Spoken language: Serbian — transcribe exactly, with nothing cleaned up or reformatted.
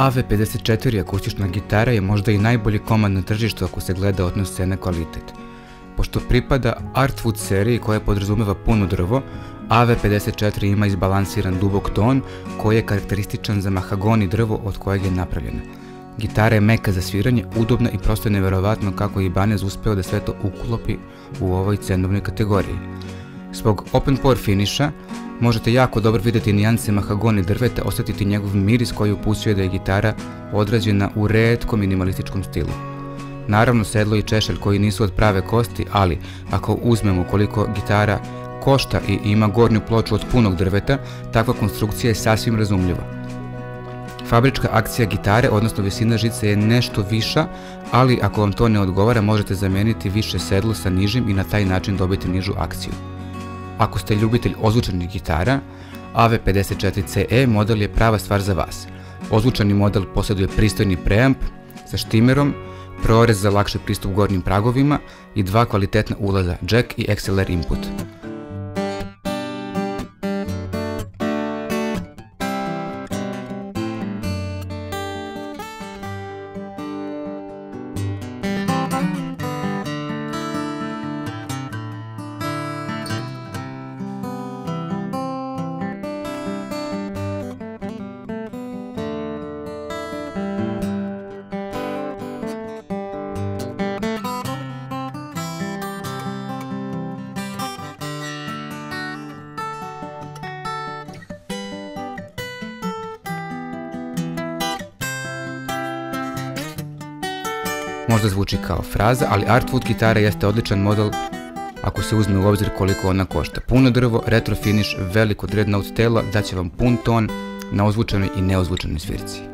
A V pedeset četiri akustična gitara je možda i najbolji komad na tržištu ako se gleda odnos cena-kvalitet. Pošto pripada Artwood seriji koja podrazumeva puno drvo, A V pedeset četiri ima izbalansiran dubok ton koji je karakterističan za mahagoni drvo od kojeg je napravljena. Gitara je meka za sviranje, udobna i prosto je neverovatno kako je Ibanez uspeo da sve to uklopi u ovoj cenovnoj kategoriji. Zbog open pore finisha možete jako dobro vidjeti nijanse mahagoni drveta, osjetiti njegov miris koji upućuje da je gitara odrađena u retko minimalističkom stilu. Naravno, sedlo i češelj koji nisu od prave kosti, ali ako uzmemo koliko gitara košta i ima gornju ploču od punog drveta, takva konstrukcija je sasvim razumljiva. Fabrička akcija gitare, odnosno visina žice je nešto viša, ali ako vam to ne odgovara možete zameniti više sedlo sa nižim i na taj način dobiti nižu akciju. Ako ste ljubitelj ozvučenih gitara, A V pedeset četiri C E model je prava stvar za vas. Ozvučeni model posjeduje pristojni preamp sa štimerom, prorez za lakši pristup gornjim pragovima i dva kvalitetna ulaza, jack i X L R input. Možda zvuči kao fraza, ali Artwood gitara jeste odličan model ako se uzme u obzir koliko ona košta. Puno drvo, retro finish, veliko dreadnought telo daće vam pun ton na ozvučenoj i neozvučenoj svirci.